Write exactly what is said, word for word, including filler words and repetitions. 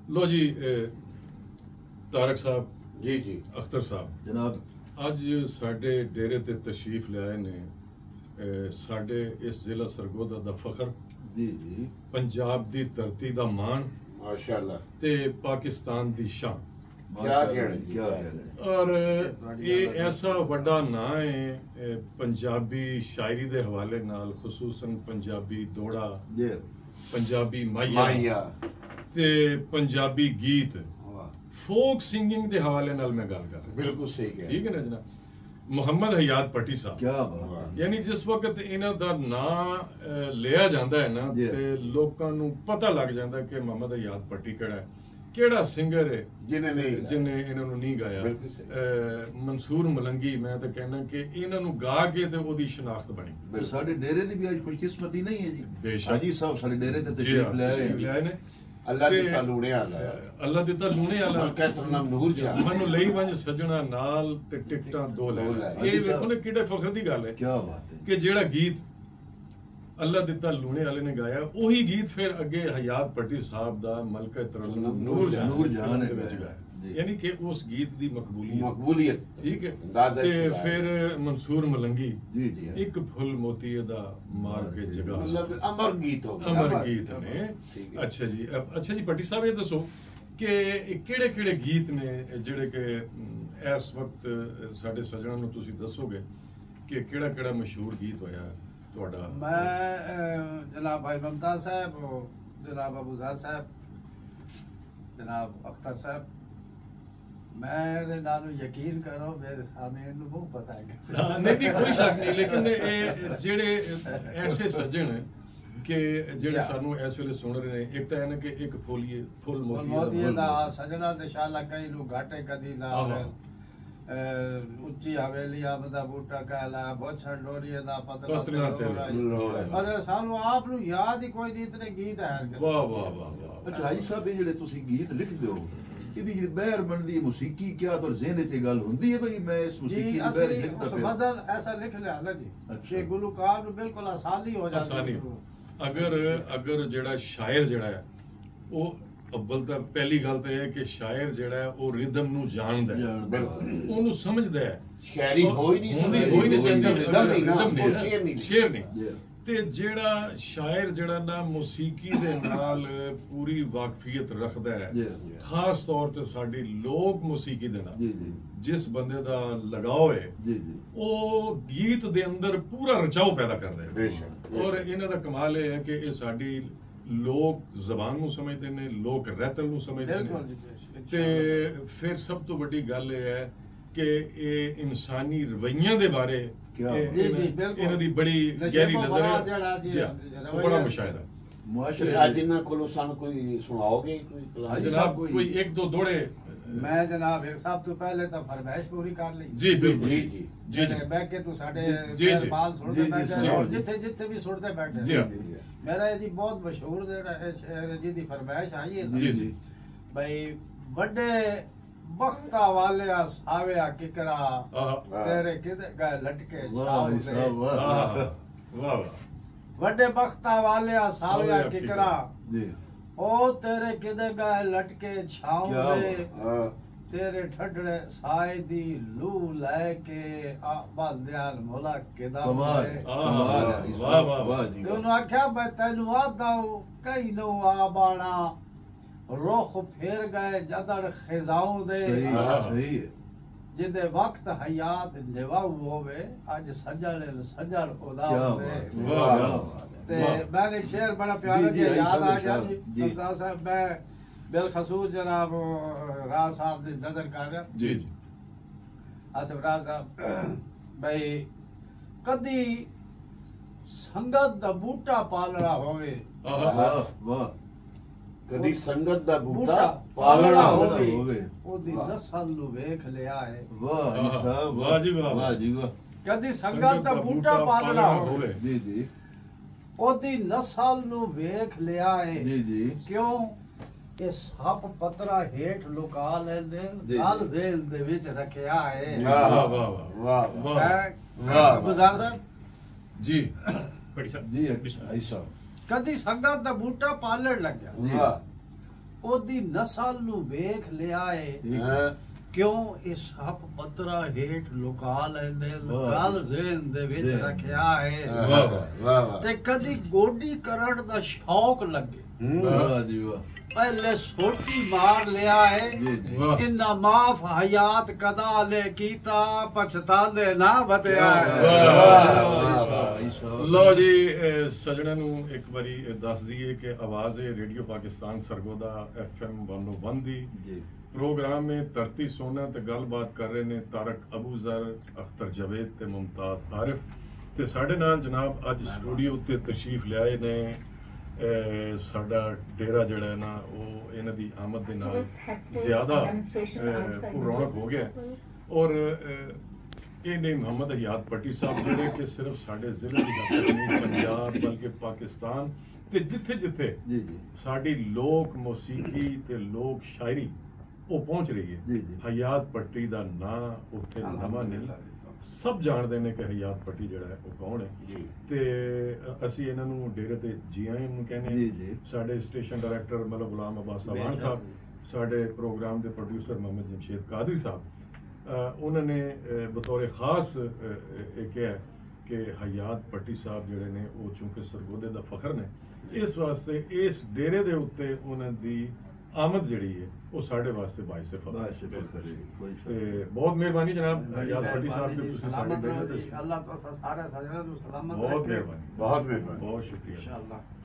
लो जी तारक साहब जी जी अख्तर साहब जनाब ਅੱਜ ਸਾਡੇ ਡੇਰੇ ਤੇ ਤਸ਼ਰੀਫ ਲਿਆਏ ਨੇ ਸਾਡੇ ਇਸ ਜ਼ਿਲ੍ਹਾ ਸਰਗੋਦਾ ਦਾ ਫਖਰ जी जी ਪੰਜਾਬ ਦੀ ਧਰਤੀ ਦਾ ਮਾਣ माशाल्लाह ਤੇ ਪਾਕਿਸਤਾਨ ਦੀ ਸ਼ਾਨ क्या कहना जी, क्या क्या कहना ਔਰ ਇਹ ਐਸਾ ਵੱਡਾ ਨਾਂ ਹੈ ਇਹ ਪੰਜਾਬੀ ਸ਼ਾਇਰੀ ਦੇ ਹਵਾਲੇ ਨਾਲ ਖੁਸੂਸਨ ਪੰਜਾਬੀ ਦੋੜਾ जी ਪੰਜਾਬੀ ਮਾਈਆ माया ਤੇ ਪੰਜਾਬੀ ਗੀਤ ਫੋਕ ਸਿੰਗਿੰਗ ਦੇ ਹਵਾਲੇ ਨਾਲ ਮੈਂ ਗੱਲ ਕਰ ਰਿਹਾ बिल्कुल सही कह ਠੀਕ ਹੈ ਨਾ ਜਨਾਬ ਮੁਹੰਮਦ ਹਯਾਤ ਪੱਟੀ ਸਾਹਿਬ क्या बात है ਯਾਨੀ ਜਿਸ ਵਕਤ ਇਹਨਾਂ ਦਾ ਨਾਂ ਲਿਆ ਜਾਂਦਾ ਹੈ ਨਾ ਜੀ। ਤੇ ਲੋਕਾਂ ਨੂੰ ਪਤਾ ਲੱਗ ਜਾਂਦਾ ਕਿ ਮੁਹੰਮਦ ਹਯਾਤ ਪੱਟੀ ਕਿਹੜਾ ਹੈ ਕਿਹੜਾ ਸਿੰਗਰ ਹੈ जिन्हें नहीं ਜਿਹਨੇ ਇਹਨਾਂ ਨੂੰ ਨਹੀਂ ਗਾਇਆ ਬਿਲਕੁਲ ਸਹੀ। ਅਹ ਮਨਸੂਰ ਮਲੰਗੀ ਮੈਂ ਤਾਂ ਕਹਿਣਾ ਕਿ ਇਹਨਾਂ ਨੂੰ ਗਾ ਕੇ ਤੇ ਉਹਦੀ ਸ਼ਨਾਖਤ ਬਣੀ तो साडे डेरे दी भी आज खुशकिस्मती नहीं है जी बेशक। हाजी साहब साडे डेरे ते ਜੀ तशरीफ ਹਾਂ, ले आए ਤਸ਼ਰੀਫ ਲਿਆਏ ਨੇ अल्लाह ਤੇ, दी तालूने आला ਅਹ, ਅੱਲਾ ਦਿੱਤਾ ਲੂਣੇ ਵਾਲਾ कहते नाम नूर जान ਮੈਨੂੰ ਲਈ ਵੰਜ ਸੱਜਣਾ ਨਾਲ ਤੇ ਟਿਕਟਾਂ ਦੋ ਲੈ ਦੋ ਲੈ। ਲੈ। ਇਹ ਵੇਖੋ ਨਾ ਕਿਹੜੇ ਫਖਰ ਦੀ ਗੱਲ ਹੈ क्या बात है ਕਿ ਜਿਹੜਾ ਗੀਤ ਅੱਲਾ ਦਿੱਤਾ ਲੂਣੇ ਵਾਲੇ ਨੇ ਗਾਇਆ ਉਹੀ ਗੀਤ ਫਿਰ ਅੱਗੇ ਹਯਾਤ ਪੱਟੀ ਸਾਹਿਬ ਦਾ ਮਲਕਾ ਤਰਨਮ ਨੂਰ ਜਾਨ ਨੂਰ ਜਾਨ ਦੇ ਵਿੱਚ ਹੈ ਗਾਇਆ ਜੀ। ਯਾਨੀ ਕਿ ਉਸ ਗੀਤ ਦੀ ਮਕਬੂਲੀਅਤ मकबूलियत ਠੀਕ ਹੈ ਅੰਦਾਜ਼ਾ ਤੇ ਕੀਤਾ ਹੈ। ਫਿਰ ਮਨਸੂਰ ਮਲੰਗੀ जी जी ਇੱਕ ਫੁੱਲ ਮੋਤੀ ਦਾ ਮਾਰ ਕੇ ਜਗਾ मतलब अमर गीत हो गया। ਅਮਰ ਗੀਤ ਨੇ ठीक है। ਅੱਛਾ ਜੀ ਅ- ਅੱਛਾ ਜੀ ਪੱਟੀ ਸਾਹਿਬ ਇਹ ਦੱਸੋ ਕਿ ਕਿਹੜੇ ਕਿਹੜੇ ਗੀਤ ਨੇ ਜਿਹੜੇ ਕਿ ਅਮ, ਇਸ ਵਕਤ ਸਾਡੇ ਸੱਜਣਾਂ ਨੂੰ ਤੁਸੀਂ ਦੱਸੋਗੇ ਕਿ ਕਿਹੜਾ ਕਿਹੜਾ ਮਸ਼ਹੂਰ ਗੀਤ ਹੋਇਆ ਤੁਹਾਡਾ मैं अ, जनाब भाई मुमताज साहब और जनाब अबूजर साहब जनाब अख्तर साहब मेरे नाल यकीन करो मेरे सामने इन्हू बहुत पता है ਹਾਂ, ਨਹੀਂ ਨਹੀਂ ਕੋਈ ਸ਼ੱਕ ਨਹੀਂ ਲੇਕਿਨ ਇਹ ਜਿਹੜੇ ਐਸੇ ਸੱਜਣ ਕਿ ਜਿਹੜੇ ਸਾਨੂੰ ਇਸ ਵੇਲੇ ਸੁਣ ਰਹੇ ਨੇ ਇੱਕ ਤਾਂ ਇਹ ਨਾ ਕਿ ਇੱਕ ਫੋਲੀਏ ਫੁੱਲ मोदी ਮੋਤੀ दा सजना दे शाला कई नु घाटे कदी ला आहा। ਉੱਚੀ ਹਵੇਲੀ ਆਪ ਦਾ ਬੂਟਾ ਕਾਲਾ ਬੋਛੜ ਲੋਰੀ ਦਾ ਪਤਲਾ ਪਤਲਾ ਤੇ ਲੋਰਾ। ਅਦਰ ਸਾਨੂੰ ਆਪ ਨੂੰ ਯਾਦ ਹੀ ਕੋਈ ਨਹੀਂ ਇਤਨੇ ਗੀਤ ਹੈ ਵਾਹ ਵਾਹ ਵਾਹ ਵਾਹ अच्छा हाजी साहब ये जेड़े तुसी गीत लिखदे हो इदी जेड़ी बहर बनदी है मौसीकी क्या तो ज़हन च गल हुंदी है भाई मैं इस जी मौसीकी दी असली बहर लिखदा उस पे बदल ऐसा लिख लिया ना जी अच्छा। कि गुलकार ਨੂੰ ਬਿਲਕੁਲ ਆਸਾਨੀ ਹੋ ਜਾਂਦੀ ਆਸਾਨੀ ਹੈ ਅਗਰ ਅਗਰ ਜਿਹੜਾ ਸ਼ਾਇਰ ਜਿਹੜਾ ਹੈ ਉਹ ਅਵਲ ਤਾਂ ਪਹਿਲੀ ਗੱਲ ਤਾਂ ਇਹ ਹੈ ਕਿ ਸ਼ਾਇਰ ਜਿਹੜਾ ਹੈ ਉਹ ਰਿਦਮ ਨੂੰ ਜਾਣਦਾ ਹੈ बिल्कुल ਉਹਨੂੰ ਸਮਝਦਾ ਹੈ शायरी हो ही नहीं ਹੁੰਦੀ- सकती ਹੋ ਹੀ ਨਹੀਂ ਸਕਦੀ रिदम नहीं ना ਰਿਦਮ वो शेर नहीं ਸ਼ੇਰ ਨਹੀਂ जी ਤੇ ਜਿਹੜਾ ਸ਼ਾਇਰ ਜਿਹੜਾ ਨਾ ਮੌਸੀਕੀ ਦੇ ਨਾਲ ਪੂਰੀ ਵਾਕਫੀਅਤ ਰੱਖਦਾ ਹੈ जी ਖਾਸ ਤੌਰ ਤੇ ਸਾਡੀ ਲੋਕ ਮੌਸੀਕੀ ਦੇ ਨਾਲ जी जी ਜਿਸ ਬੰਦੇ ਦਾ ਲਗਾਓ ਹੈ जी जी ਉਹ ਗੀਤ ਦੇ ਅੰਦਰ ਪੂਰਾ ਰਚਾਓ ਪੈਦਾ ਕਰਦਾ ਹੈ बेशक ਔਰ ਇਹਨਾਂ ਦਾ ਕਮਾਲ ਇਹ ਹੈ ਕਿ ਇਹ ਸਾਡੀ ਲੋਕ ਜ਼ਬਾਨ ਨੂੰ ਸਮਝਦੇ ਨੇ ਲੋਕ ਰਹਿਤਲ ਨੂੰ ਸਮਝਦੇ ਬਿਲਕੁਲ ਨੇ ਜੀ ਤੇ ਫਿਰ ਸਭ ਤੋਂ ਵੱਡੀ ਗੱਲ ਇਹ ਹੈ ਕਿ ਇਹ ਇਨਸਾਨੀ ਰਵੱਈਆਂ ਦੇ ਬਾਰੇ ਕਿਆ ਇਹ- ਬਾਤ। ਜੀ, ਜੀ, ਇਹਨਾਂ- ਬਿਲਕੁਲ। ਇਹਨਾਂ ਦੀ ਬੜੀ ਨਸ਼ੇ ਗਹਿਰੀ ਤੋਂ ਨਜ਼ਰ ਬੜਾ ਹੈ ਜਿਹੜਾ ਜੀ, ਜੀ ਹਾਂ, ਉਹ ਰਵੱਈਆ- ਬੜਾ ਮੁਸ਼ਾਹਿਦਾ मुआशरे आज इन्ना कोलो सान कोई सुनाओगे कोई कलाम? हाजी जनाब साहब कोई- कोई एक दो दौड़े ਮੈਂ ਜਨਾਬ ਇੱਕ ਸਭ ਤੋਂ ਪਹਿਲੇ ਤਾਂ ਫਰਮਾਇਸ਼ ਪੂਰੀ ਕਰ ਲਈ जी बिल्कुल जी जी जी जी ਬਹਿ ਕੇ ਤੂੰ ਸਾਡੇ ਜੀ, ਜੀ। ਮਾਲ ਸੁਣਦੇ ਜੀ, ਜੀ, ਬੈਠੇ ਸੁਣਾਓ ਹੋ, ਜੀ। ਜਿੱਥੇ ਜਿੱਥੇ ਵੀ ਸੁਣਦੇ ਬੈਠੇ ਜੀ ਹਾਂ। ਮੇਰਾ ਇਹ ਜੀ ਬਹੁਤ ਮਸ਼ਹੂਰ ਜਿਹੜਾ ਇਹ ਸ਼ੇਰ ਜਿਹਦੀ ਫਰਮਾਇਸ਼ ਆਈ ਹੈ जी जी ਬਈ ਵੱਡੇ ਬਖਤਾ ਵਾਲਿਆ ਸਾਵਿਆ ਕਿਕਰਾ आहा, ਤੇਰੇ ਕਿਤੇ ਗਏ ਲਟਕੇ वाह ਛਾਉ भाई ਦੇ। साहब वाह आहा, वाह वाह ਵੱਡੇ ਬਖਤਾ ਵਾਲਿਆ ਸਾਵਿਆ ਸਾਵਿਆ ਕਿਕਰਾ जी ਉਹ ਤੇਰੇ ਕਿਤੇ ਗਏ ਲਟਕੇ ਛਾਉ ਕਿਆ ਦੇ हाँ, ਤੇਰੇ ਠੱਡੜੇ ਸਾਏ ਦੀ ਲੂ ਲੈ ਕੇ ਆ ਬਲਦਿਆਲ ਮੋਲਾ ਕਿਦਾ कमाल है आहा, कमाल है हाजी वाह, साहब वाह, वाह जी ਤੇ वाह। ਉਹਨੂੰ ਆਖਿਆ ਮੈਂ ਤੈਨੂੰ ਆਦਾ ਕਈ ਨੂੰ ਆ ਬਾਣਾ ਰੁਖ ਫੇਰ ਗਏ ਜਦੜ ਖਿਜ਼ਾਉ ਦੇ सही है आहा। सही है ਜਿਹਦੇ ਵਕਤ ਹਯਾਤ ਲਿਵਾਉ ਹੋਵੇ ਅੱਜ ਸੱਜਣ ਸੱਜਣ ਉਹਦਾ क्या ਹੋਵੇ बात है वाह, क्या वाह। बात है ਤੇ वाह। ਮੈਂ ਇੱਕ ਸ਼ੇਰ ਬੜਾ ਪਿਆਰਾ जी, जी, ਜਿਹਾ आई ਯਾਦ साहब, ਆ ਗਿਆ इरशाद, ਜੀ जी। ਸਰਦਾਰ ਸਾਹਿਬ ਮੈਂ ਬਿਲਖਸੂਸ ਜਨਾਬ ਰਾਜ ਸਾਹਿਬ ਦੀ ਨਜ਼ਰ ਕਰ ਰਿਹਾ जी जी ਆਸਿਫ ਰਾਜ ਸਾਹਿਬ ਬਈ ਕਦੀ ਸੰਗਤ ਦਾ ਬੂਟਾ ਪਾਲਣਾ ਹੋਵੇ आहा, वाह वाह कदी संगत दा बूटा ਬੂਟਾ पालना ਪਾਲਣਾ होवे। ਹੋਵੇ ਹੋਵੇ। ਉਹਦੀ ਵਾਹ। ਨਸਲ ਨੂੰ ਵੇਖ ਲਿਆ ਹੈ वाह हाजी आहा, साहब वाह जी वाह, वाह जी वाह ਕਦੀ ਸੰਗਤ ਦਾ ਬੂਟਾ ਪਾਲਣਾ ਹੋਵੇ जी जी ਉਹਦੀ ਨਸਲ ਨੂੰ ਵੇਖ ਲਿਆ ਹੈ जी जी ਕਿਉਂ ਇਹ ਸੱਪ ਪਤਰਾ ਹੇਠ ਲੁਕਾ ਲੈਂਦੇ ਜੀ, ਨਾਲ ਜੀ। ਵੇਲ ਦੇ ਵਿੱਚ ਰੱਖਿਆ ਹੈ वाह वाह वाह वाह वाह ਮੈਂ वाह ਗੁਜ਼ਾਰ ਸਾਹਿਬ जी बड़ी साहब जी हाजी साहब ਕਦੀ ਸੰਗਤ ਦਾ ਬੂਟਾ ਪਾਲਣ ਲੱਗਿਆ वाह ਉਹਦੀ ਨਸਲ ਨੂੰ ਵੇਖ ਲਿਆ ਏ ਹਾਂ। ਕਿਉਂ ਇਹ ਸੱਪ ਪੱਤਰਾ ਹੇਠ ਲੁਕਾ ਲੈਂਦੇ ਵਾਹ। ਗੱਲ ਜ਼ਿਹਨ ਦੇ ਵਿੱਚ ਜ਼ਿਹਨ। ਰੱਖਿਆ ਹੈ ਵਾਹ ਵਾਹ ਵਾਹ ਵਾਹ। ਤੇ ਕਦੀ ਗੋਡੀ ਕਰਨ ਦਾ ਸ਼ੌਕ ਲੱਗੇ ਹੂੰ। ਵਾਹ ਜੀ ਵਾਹ ਪਹਿਲੇ ਸੋਟੀ ਮਾਰ ਲਿਆ ਹੈ ਜੀ ਜੀ ਵਾਹ। ਇਨਾ ਮਾਫ ਹਯਾਤ ਕਦਾ ਲੈ ਕੀਤਾ ਪਛਤਾਦੇ ਨਾ ਬਤਿਆ ਹੈ ਲਓ ਜੀ ਇਹ ਸੱਜਣਾਂ ਨੂੰ ਇੱਕ ਵਾਰੀ ਇਹ ਦੱਸ ਦਈਏ ਕਿ ਆਵਾਜ਼ ਹੈ radio Pakistan Sargodha F M ਇੱਕ ਸੌ ਇੱਕ ਦੀ ਜੀ ਪ੍ਰੋਗਰਾਮ में ਧਰਤੀ ਸੋਨਾ ਤੇ ਗੱਲਬਾਤ ਕਰ ਰਹੇ ਨੇ ਤਾਰਕ ਅਬੂ ਜ਼ਰ ਅਖਤਰ ਜਵੇਦ ਤੇ ਮੁਮਤਾਜ਼ ਆਰਿਫ ਤੇ ਸਾਡੇ ਨਾਲ ਜਨਾਬ ਅੱਜ ਸਟੂਡੀਓ ਉੱਤੇ ਤਸ਼ਰੀਫ ਲਿਆਏ ਨੇ ਅਹ ਸਾਡਾ ਡੇਰਾ ਜਿਹੜਾ ਹੈ ਨਾ ਉਹ ਇਹਨਾਂ ਦੀ ਆਮਦ ਦੇ ਨਾਲ ਜ਼ਿਆਦਾ ਅਹ, ਰੌਣਕ ਹੋ ਗਿਆ ਔਰ ਅਹ, ਇਹ ਨੇ ਮੁਹੰਮਦ ਹਯਾਤ ਪੱਟੀ ਸਾਹਿਬ ਜਿਹੜੇ ਕਿ ਸਿਰਫ ਸਾਡੇ ਜ਼ਿਲ੍ਹੇ ਦੀ ਗੱਲ ਨਹੀਂ ਪੰਜਾਬ ਬਲਕਿ ਪਾਕਿਸਤਾਨ ਤੇ ਜਿੱਥੇ ਜਿੱਥੇ ਜੀ ਜੀ ਸਾਡੀ ਲੋਕ ਮੌਸੀਕੀ ਤੇ ਲੋਕ ਸ਼ਾਇਰੀ ਉਹ ਪਹੁੰਚ ਰਹੀ ਹੈ ਜੀ ਜੀ ਹਯਾਤ ਪੱਟੀ ਦਾ ਨਾਂ ਉੱਥੇ ਨਵਾਂ ਨਹੀਂ ਸਭ ਜਾਣਦੇ ਨੇ ਕਿ ਹਯਾਤ ਪੱਟੀ ਜਿਹੜਾ ਹੈ ਉਹ ਕੌਣ ਹੈ ਜੀ। ਤੇ ਅ- ਅਸੀਂ ਇਹਨਾਂ ਨੂੰ ਡੇਰੇ ਤੇ ਜੀ ਆਇਆਂ ਨੂੰ ਕਹਿੰਦੇ ਜੀ ਹਾਂ। ਜੀ ਸਾਡੇ ਸਟੇਸ਼ਨ ਡਾਇਰੈਕਟਰ ਮਤਲਬ ਗੁਲਾਮ ਅਬਾਸ ਸਵਾਨ ਸਾਹਿਬ ਸਾਡੇ ਪ੍ਰੋਗਰਾਮ ਦੇ ਪ੍ਰੋਡਿਊਸਰ ਮੁਹੰਮਦ ਜਮਸ਼ੇਦ ਕਾਦਰੀ ਸਾਹਿਬ ਅ, ਉਹਨਾਂ ਨੇ ਅ, ਬਤੌਰ ਖਾਸ ਅ, ਅ, ਇਹ ਕਿਹਾ ਕਿ ਹਯਾਤ ਪੱਟੀ ਸਾਹਿਬ ਜਿਹੜੇ ਨੇ ਉਹ ਚੂੰਕਿ ਸਰਗੋਦੇ ਦਾ ਫਖਰ ਨੇ ਇਸ ਵਾਸਤੇ ਇਸ ਡੇਰੇ ਦੇ ਉੱਤੇ ਉਹਨਾਂ ਦੀ ਆਮਦ ਜਿਹੜੀ ਹੈ ਉਹ ਸਾਡੇ ਵਾਸਤੇ ਬਾਇਸ ਫਖਰ ਬਾਹਰ ਹੈ। ਸੇ ਬਖਰੇ ਕੋਈ ਸ਼ੱਕ ਤੇ ਬਹੁਤ ਮਿਹਰਬਾਨੀ ਜਨਾਬ ਹਯਾਤ ਪੱਟੀ ਸਾਹਿਬ ਕਿ ਤੁਸੀਂ ਸਾਡੇ ਸਲਾਮਤ ਡੇਰੇ ਰਹੋ ਤੇ ਜੀ। ਅੱਲਾਹ ਤਾਲਾ ਸਾਰੇ ਸਜਣਾ ਨੂੰ ਸਲਾਮਤ ਬਹੁਤ ਰੱਖੇ। ਮਿਹਰਬਾਨੀ ਬਹੁਤ ਮਿਹਰਬਾਨੀ। ਬਹੁਤ ਸ਼ੁਕਰੀਆ इंशाअल्लाह।